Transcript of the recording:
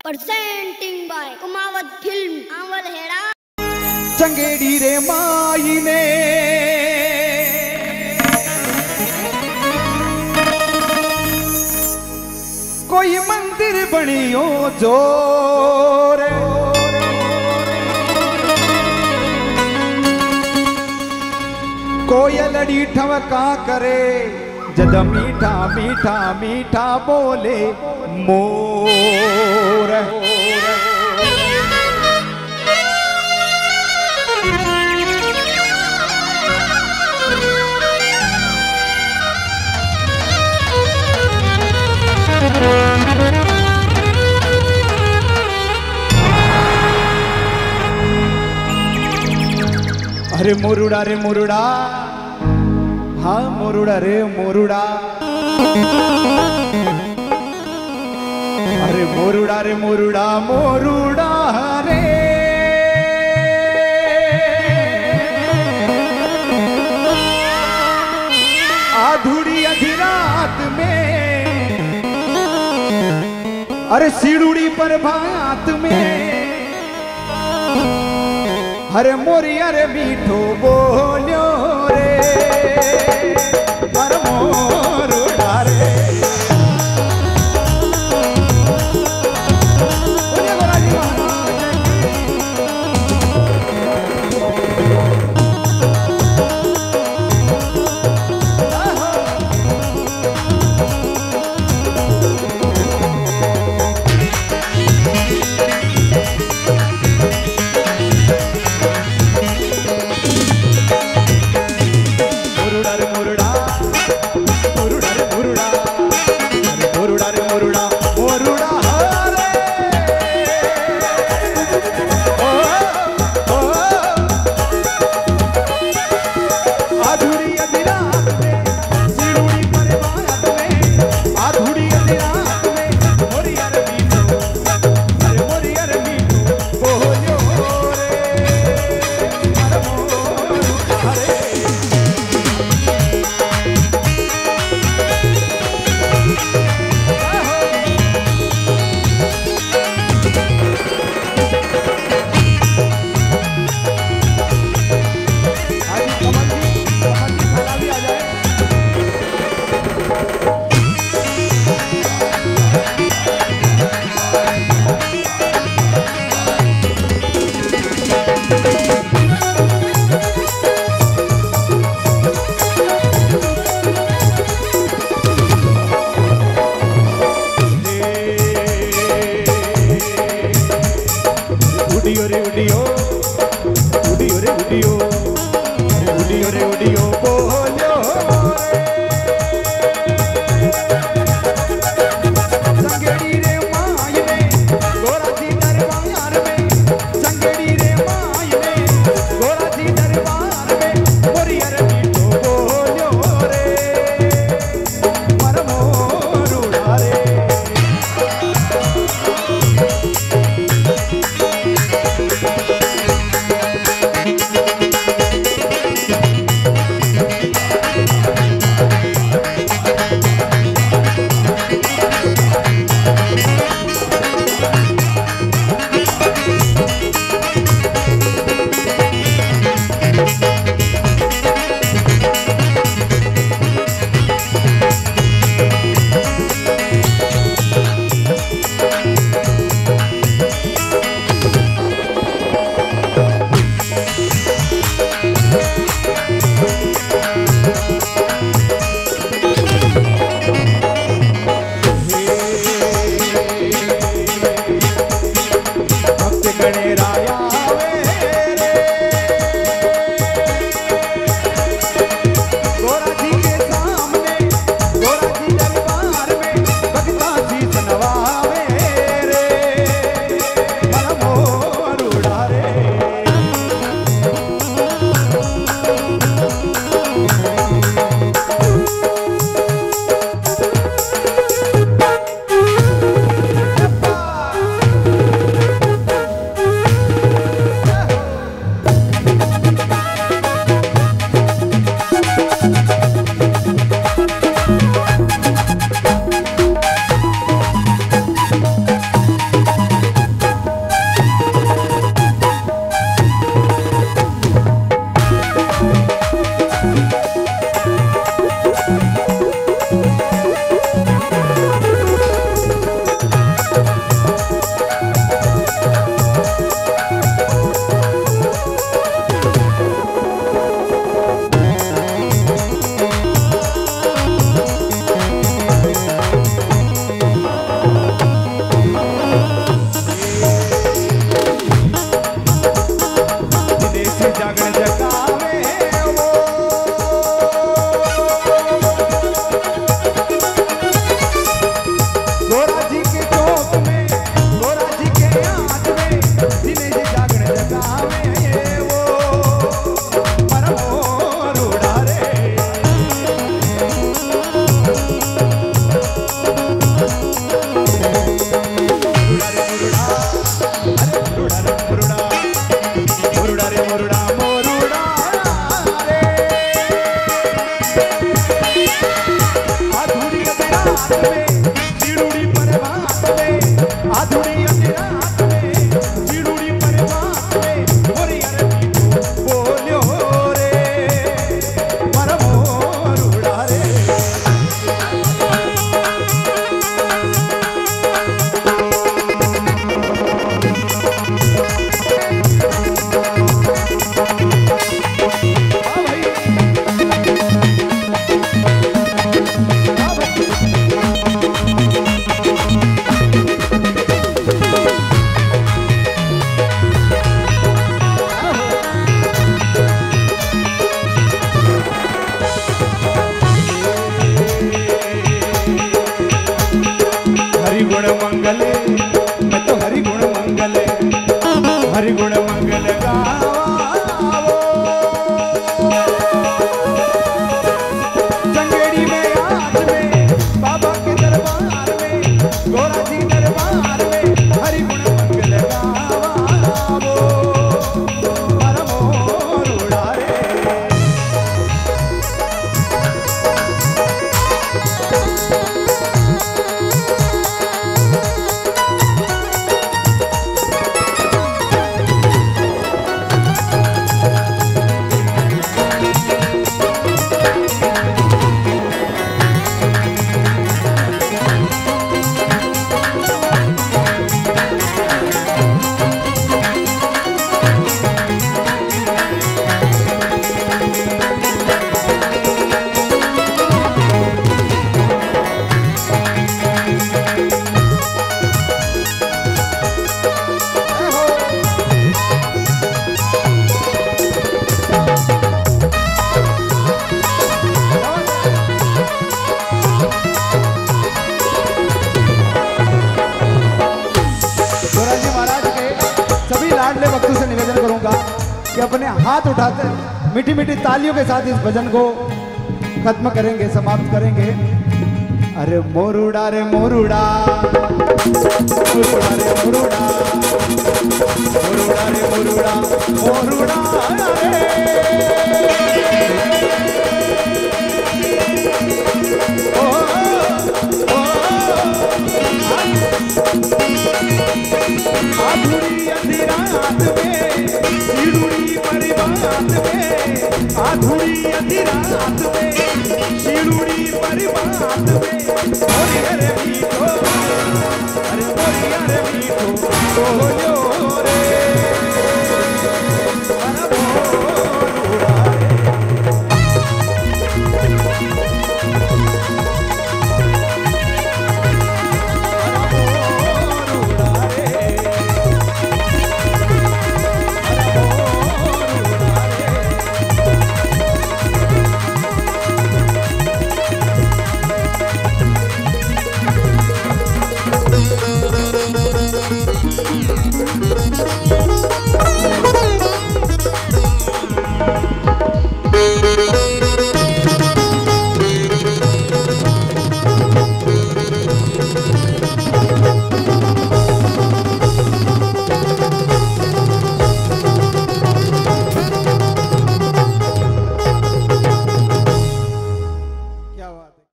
presenting by Kumawat film आंवल हेड़ा। चंगेड़ी रे माई ने कोई मंदिर बनियो जोर, कोयलड़ी ठवका करे जद मीठा मीठा मीठा बोले मोर। अरे मोरुड़ा रे मोरुड़ा, हाँ मोरुड़ा रे मोरुड़ा, अरे मोरुड़ा रे मोरुड़ा मोरुड़ा रे। आधुड़ी अधी रात में, अरे सीढ़ुड़ी पर भात में, अरे मोरी अरे मीठो बोलो रे, अरे मोरुड़ा रे। उडियो रे उडियो, उडियो रे उडियो, उडियो रे उडियो बोलो रे। चंगेड़ी रे माई ने गोरा जी दरबार में, चंगेड़ी रे माई ने गोरा जी दरबार में, मोरी अरे मीठो बोलो रे, मर मोरुड़ा रे। अपने हाथ उठाते मीठी मीठी तालियों के साथ इस भजन को खत्म करेंगे, समाप्त करेंगे। अरे मोरुड़ा रे मोरुड़ा, मोरुड़ा रे मोरुड़ा, मोरुड़ा रे मोरुड़ा, मोरुड़ा रे। आधुरी अंधी रात में, शिरुड़ी परिवात में, आधुरी अंधी रात में, शिरुड़ी परिवात में, मोरी अरे मीठो, अरे मोरी अरे मीठो, बोलो